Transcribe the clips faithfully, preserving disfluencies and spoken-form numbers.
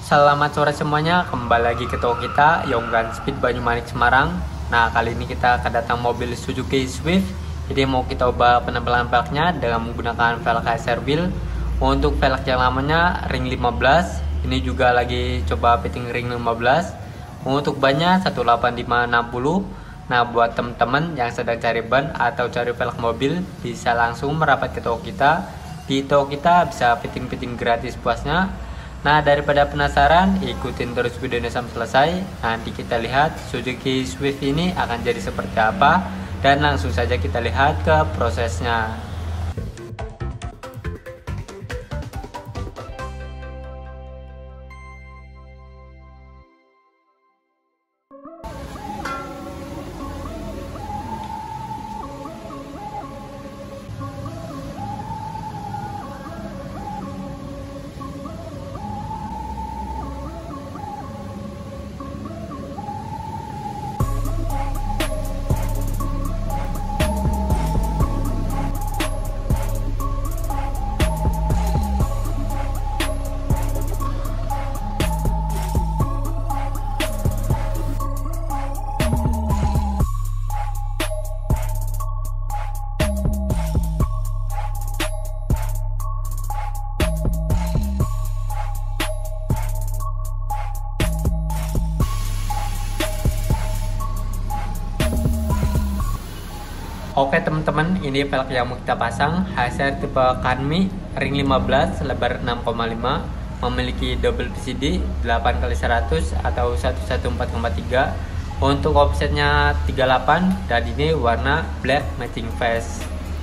Selamat sore semuanya, kembali lagi ke toko kita Yonggan Speed Banyumanik Semarang. Nah, kali ini kita kedatang mobil Suzuki Swift. Jadi mau kita ubah penempelan velgnya dengan menggunakan velg K S R Wheel. Untuk velg yang lamanya ring lima belas, ini juga lagi coba fitting ring lima belas. Untuk bannya satu delapan lima enam nol. Nah, buat teman-teman yang sedang cari ban atau cari velg mobil, bisa langsung merapat ke toko kita. Di toko kita bisa fitting-fitting gratis puasnya. Nah, daripada penasaran, ikutin terus videonya sampai selesai. Nanti kita lihat Suzuki Swift ini akan jadi seperti apa, dan langsung saja kita lihat ke prosesnya. Oke teman-teman, ini velg yang mau kita pasang H S R tipe Kanmi ring lima belas lebar enam koma lima, memiliki double P C D delapan kali seratus atau seratus empat koma tiga. Untuk offsetnya tiga puluh delapan dan ini warna black matching face.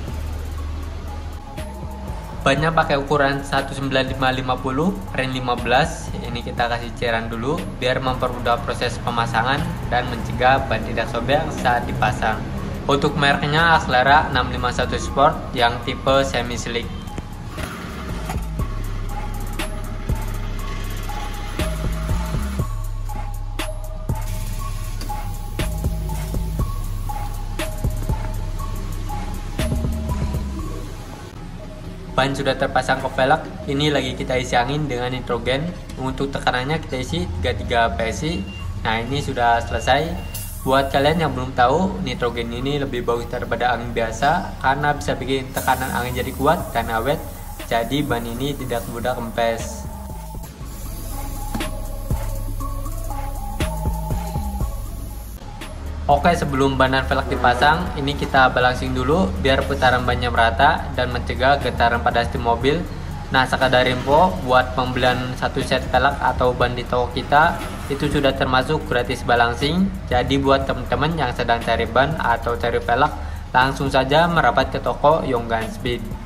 Bannya pakai ukuran satu sembilan lima lima nol ring lima belas. Ini kita kasih cairan dulu biar mempermudah proses pemasangan dan mencegah ban tidak sobek saat dipasang. Untuk mereknya Axlera enam lima satu Sport yang tipe semi slick. Ban sudah terpasang ke velg, ini lagi kita isi angin dengan nitrogen. Untuk tekanannya kita isi tiga puluh tiga P S I. Nah, ini sudah selesai. Buat kalian yang belum tahu, nitrogen ini lebih bagus daripada angin biasa karena bisa bikin tekanan angin jadi kuat dan awet, jadi ban ini tidak mudah kempes. Oke, sebelum ban dan velg dipasang, ini kita balancing dulu biar putaran bannya merata dan mencegah getaran pada stem mobil. Nah, sekadar info, buat pembelian satu set velg atau ban di toko kita itu sudah termasuk gratis balancing. Jadi buat teman-teman yang sedang cari ban atau cari velg, langsung saja merapat ke toko Yonggan Speed.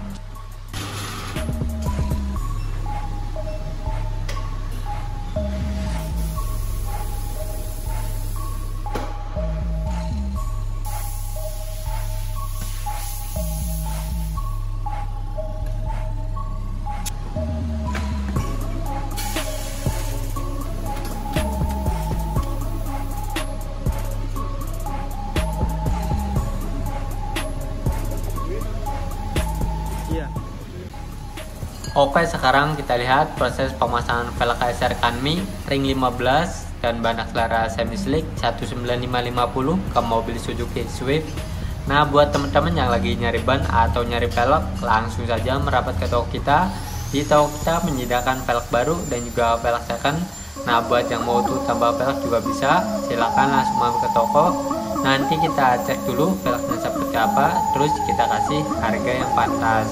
Oke, sekarang kita lihat proses pemasangan velg K S R Kanmi ring lima belas dan ban Axlera semi slick satu sembilan lima lima nol ke mobil Suzuki Swift. Nah, buat teman-teman yang lagi nyari ban atau nyari velg, langsung saja merapat ke toko kita. Di toko kita menyediakan velg baru dan juga velg second. Nah, buat yang mau tuh tambah velg juga bisa, silahkan langsung mampir ke toko. Nanti kita cek dulu velgnya seperti apa, terus kita kasih harga yang pantas.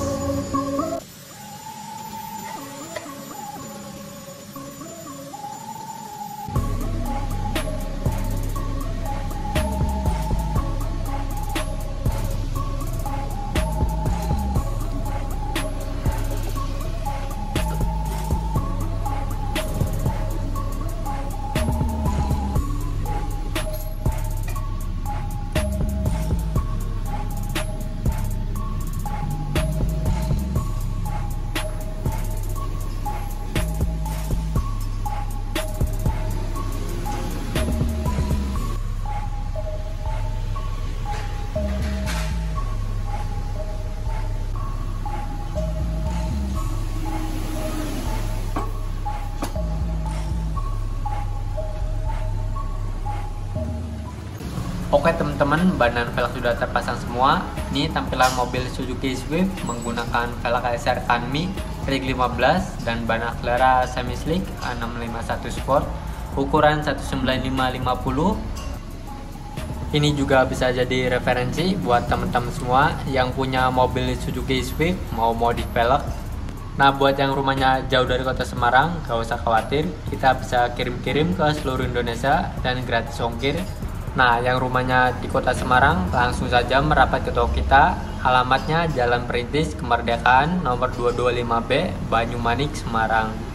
Oke teman-teman, ban dan velg sudah terpasang semua. Ini tampilan mobil Suzuki Swift menggunakan velg K S R Canmi rig lima belas dan ban Accelera semi slick enam lima satu Sport ukuran seratus sembilan puluh lima lima puluh. Ini juga bisa jadi referensi buat teman-teman semua yang punya mobil Suzuki Swift mau modif velg. Nah, buat yang rumahnya jauh dari kota Semarang, gak usah khawatir, kita bisa kirim-kirim ke seluruh Indonesia dan gratis ongkir. Nah, yang rumahnya di kota Semarang, langsung saja merapat ke toko kita. Alamatnya Jalan Perintis Kemerdekaan nomor dua dua lima B, Banyumanik, Semarang.